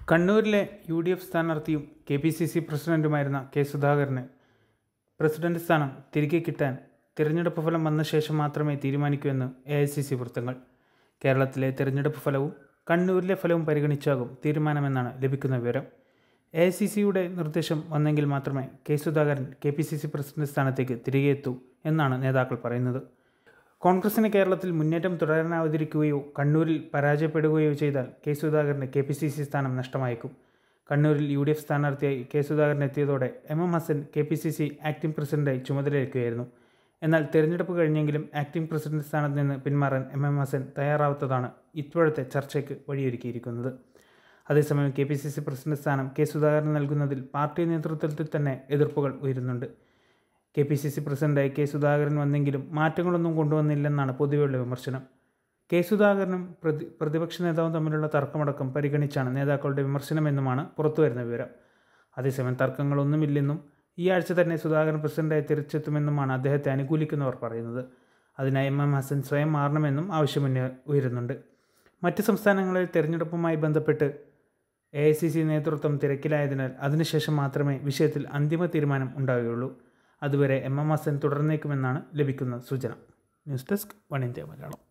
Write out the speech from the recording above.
കണ്ണൂരിലെ UDF സ്ഥാനാർത്ഥിയും KPCC പ്രസിഡന്റുമായിരുന്ന കെ സുധാകരന് പ്രസിഡന്റ് സ്ഥാനം തിരികെ കിട്ടാൻ തിരഞ്ഞെടുപ്പ് ഫലം വന്ന ശേഷം മാത്രമേ തീരുമാനിക്കൂ എന്ന് AICC വൃത്തങ്ങൾ. കേരളത്തിലെ തിരഞ്ഞെടുപ്പ് ഫലവും കണ്ണൂരിലെ ഫലവും പരിഗണിച്ചാകും തീരുമാനമെന്നാണ് ലഭിക്കുന്ന വിവരം. AICCയുടെ നിർദ്ദേശം വന്നെങ്കിൽ മാത്രമേ കെ സുധാകരൻ KPCC പ്രസിഡന്റ് സ്ഥാനത്തേക്ക് തിരികെ എത്തൂ എന്നാണ് നേതാക്കൾ പറയുന്നത്. കോൺഗ്രസിന് കേരളത്തിൽ മുന്നേറ്റം തുടരാനാവാതിരിക്കുകയോ കണ്ണൂരിൽ പരാജയപ്പെടുകയോ ചെയ്താൽ കെ സുധാകരന് KPCC സ്ഥാനം നഷ്ടമായേക്കും. കണ്ണൂരിൽ UDF സ്ഥാനാർത്ഥിയായി കെ സുധാകരൻ എത്തിയതോടെ MM ഹസൻ KPCC ആക്ടിംഗ് പ്രസിഡന്റായി ചുമതലയേൽക്കുകയായിരുന്നു. എന്നാൽ തിരഞ്ഞെടുപ്പ് കഴിഞ്ഞെങ്കിലും ആക്ടിംഗ് പ്രസിഡന്റ് സ്ഥാനത്ത് നിന്ന് പിന്മാറാൻ MM ഹസൻ തയ്യാറാവാത്തതാണ് ഇപ്പോഴത്തെ ചർച്ചയ്ക്ക് വഴിയൊരുക്കിയിരിക്കുന്നത്. അതേസമയം KPCC പ്രസിഡന്റ് സ്ഥാനം കെ സുധാകരന് നൽകുന്നതിൽ പാർട്ടി നേതൃത്വത്തിൽ തന്നെ എതിർപ്പുകൾ ഉയരുന്നുണ്ട്. KPCC പ്രസിഡന്റായി കെ സുധാകരൻ വന്നെങ്കിലും മാറ്റങ്ങളൊന്നും കൊണ്ടുവന്നില്ലെന്നാണ് പൊതുവെയുള്ള വിമർശനം. കെ സുധാകരനും പ്രതിപക്ഷ നേതാവും തമ്മിലുള്ള തർക്കമടക്കം പരിഗണിച്ചാണ് നേതാക്കളുടെ വിമർശനമെന്നുമാണ് പുറത്തുവരുന്ന വിവരം. അതേസമയം തർക്കങ്ങളൊന്നുമില്ലെന്നും ഈ ആഴ്ച തന്നെ സുധാകരൻ പ്രസിഡന്റായി തിരിച്ചെത്തുമെന്നുമാണ് അദ്ദേഹത്തെ അനുകൂലിക്കുന്നവർ പറയുന്നത്. അതിനായി MM ഹസൻ സ്വയം മാറണമെന്നും ആവശ്യം ഉയരുന്നുണ്ട്. മറ്റ് സംസ്ഥാനങ്ങളിൽ തെരഞ്ഞെടുപ്പുമായി ബന്ധപ്പെട്ട് AICC നേതൃത്വം തിരക്കിലായതിനാൽ അതിനുശേഷം മാത്രമേ വിഷയത്തിൽ അന്തിമ തീരുമാനം ഉണ്ടാവുകയുള്ളൂ. അതുവരെ MM ഹസൻ തുടർന്നേക്കുമെന്നാണ് ലഭിക്കുന്ന സൂചന. News desk 1 India Malayalam.